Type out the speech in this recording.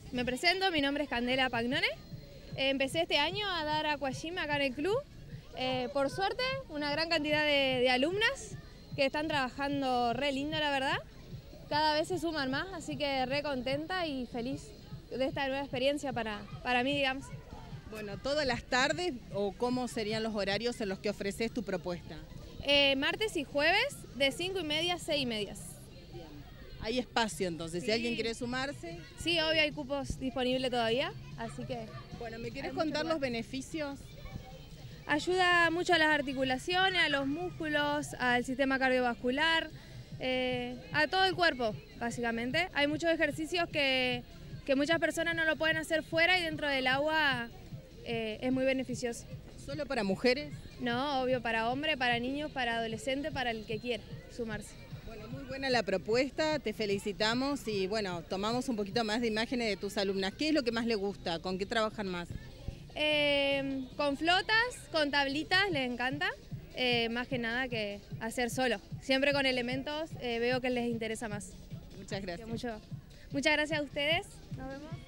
Me presento, mi nombre es Candela Pagnone. Empecé este año a dar aquagym acá en el club. Por suerte, una gran cantidad de alumnas que están trabajando re lindo, la verdad. Cada vez se suman más, así que re contenta y feliz de esta nueva experiencia para mí, digamos. Bueno, ¿todas las tardes o cómo serían los horarios en los que ofreces tu propuesta? Martes y jueves de 5:30 a 6:30. Bien. Hay espacio entonces, Sí. Si alguien quiere sumarse. Sí, obvio, hay cupos disponibles todavía, así que... Bueno, ¿me quieres contar los beneficios? Ayuda mucho a las articulaciones, a los músculos, al sistema cardiovascular, a todo el cuerpo, básicamente. Hay muchos ejercicios que muchas personas no lo pueden hacer fuera y dentro del agua es muy beneficioso. ¿Solo para mujeres? No, obvio, para hombres, para niños, para adolescentes, para el que quiera sumarse. Bueno, muy buena la propuesta, te felicitamos y bueno, tomamos un poquito más de imágenes de tus alumnas. ¿Qué es lo que más les gusta? ¿Con qué trabajan más? Con flotas, con tablitas, les encanta, más que nada que hacer solo. Siempre con elementos veo que les interesa más. Muchas gracias. Muchas gracias a ustedes, nos vemos.